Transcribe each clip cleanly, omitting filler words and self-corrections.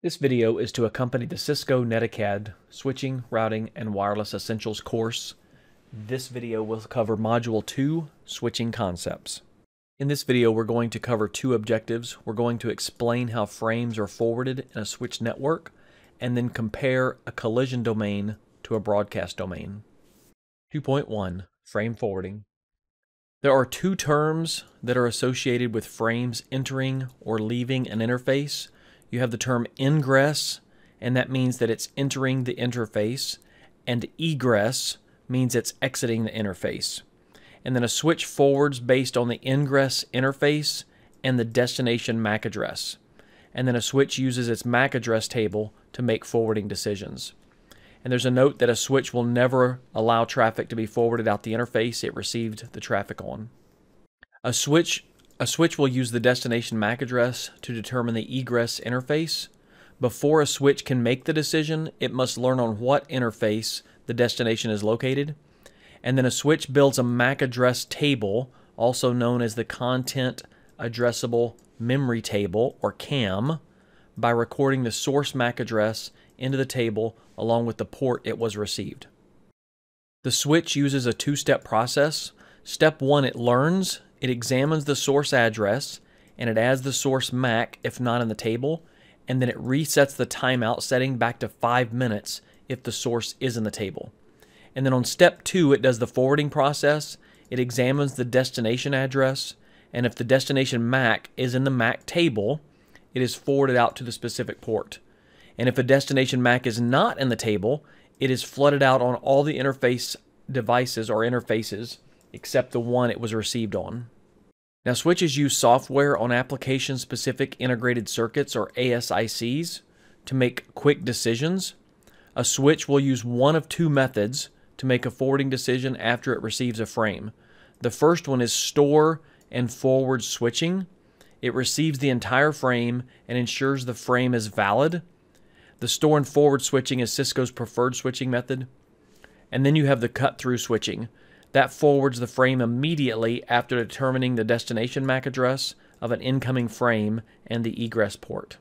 This video is to accompany the Cisco Netacad Switching, Routing, and Wireless Essentials course. This video will cover Module 2, Switching Concepts. In this video, we're going to cover two objectives. We're going to explain how frames are forwarded in a switch network, and then compare a collision domain to a broadcast domain. 2.1, Frame Forwarding. There are two terms that are associated with frames entering or leaving an interface. You have the term ingress, and that means that it's entering the interface, and egress means it's exiting the interface. And then a switch forwards based on the ingress interface and the destination MAC address. And then a switch uses its MAC address table to make forwarding decisions. And there's a note that a switch will never allow traffic to be forwarded out the interface it received the traffic on. A switch will use the destination MAC address to determine the egress interface. Before a switch can make the decision, it must learn on what interface the destination is located. And then a switch builds a MAC address table, also known as the Content Addressable Memory Table, or CAM, by recording the source MAC address into the table along with the port it was received. The switch uses a two-step process. Step 1, it learns. It examines the source address, and it adds the source MAC if not in the table, and then it resets the timeout setting back to 5 minutes if the source is in the table. And then on step 2, it does the forwarding process. It examines the destination address, and if the destination MAC is in the MAC table, it is forwarded out to the specific port. And if a destination MAC is not in the table, it is flooded out on all the interface devices or interfaces except the one it was received on. Now, switches use software on application-specific integrated circuits, or ASICs, to make quick decisions. A switch will use one of two methods to make a forwarding decision after it receives a frame. The first one is store and forward switching. It receives the entire frame and ensures the frame is valid. The store and forward switching is Cisco's preferred switching method. And then you have the cut-through switching. That forwards the frame immediately after determining the destination MAC address of an incoming frame and the egress port.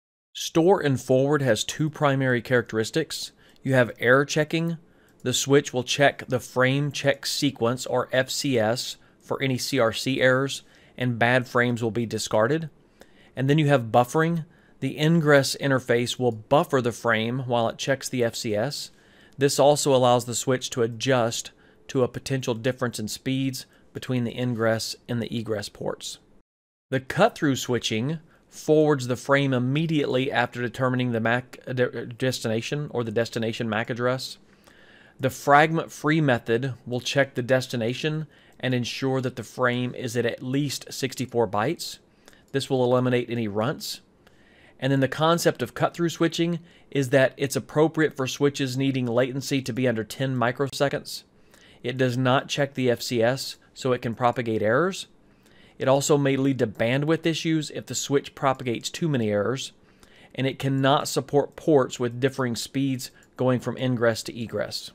Store and forward has two primary characteristics. You have error checking. The switch will check the frame check sequence, or FCS, for any CRC errors, and bad frames will be discarded. And then you have buffering. The ingress interface will buffer the frame while it checks the FCS. This also allows the switch to adjust to a potential difference in speeds between the ingress and the egress ports. The cut-through switching forwards the frame immediately after determining the MAC destination, or the destination MAC address. The fragment-free method will check the destination and ensure that the frame is at least 64 bytes. This will eliminate any runts. And then the concept of cut-through switching is that it's appropriate for switches needing latency to be under 10 microseconds. It does not check the FCS, so it can propagate errors. It also may lead to bandwidth issues if the switch propagates too many errors, and it cannot support ports with differing speeds going from ingress to egress.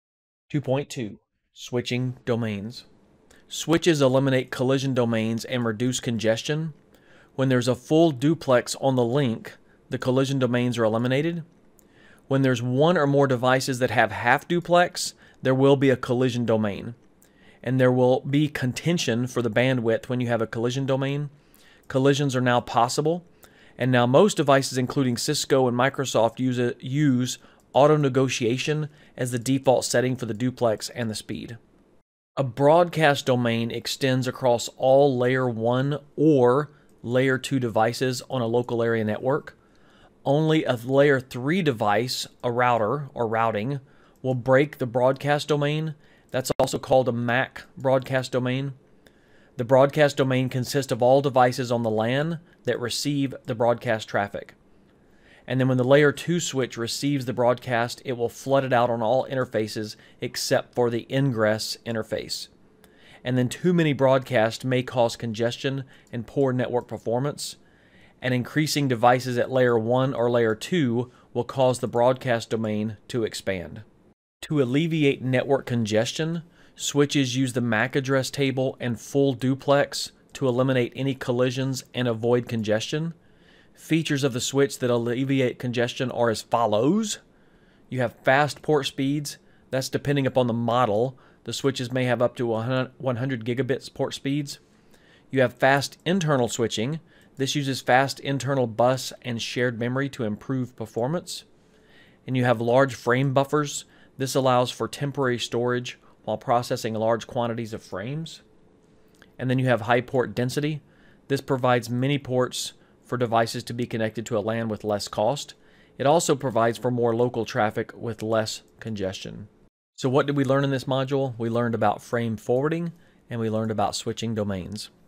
2.2, Switching Domains. Switches eliminate collision domains and reduce congestion. When there's a full duplex on the link, the collision domains are eliminated. When there's one or more devices that have half duplex, there will be a collision domain. And there will be contention for the bandwidth when you have a collision domain. Collisions are now possible. And now most devices, including Cisco and Microsoft, use auto-negotiation as the default setting for the duplex and the speed. A broadcast domain extends across all Layer 1 or Layer 2 devices on a local area network. Only a Layer 3 device, a router or routing, will break the broadcast domain. That's also called a MAC broadcast domain. The broadcast domain consists of all devices on the LAN that receive the broadcast traffic. And then when the Layer 2 switch receives the broadcast, it will flood it out on all interfaces except for the ingress interface. And then too many broadcasts may cause congestion and poor network performance. And increasing devices at Layer 1 or Layer 2 will cause the broadcast domain to expand. To alleviate network congestion, switches use the MAC address table and full duplex to eliminate any collisions and avoid congestion. Features of the switch that alleviate congestion are as follows. You have fast port speeds. That's depending upon the model. The switches may have up to 100 gigabits port speeds. You have fast internal switching. This uses fast internal bus and shared memory to improve performance. And you have large frame buffers. This allows for temporary storage while processing large quantities of frames. And then you have high port density. This provides many ports for devices to be connected to a LAN with less cost. It also provides for more local traffic with less congestion. So what did we learn in this module? We learned about frame forwarding and we learned about switching domains.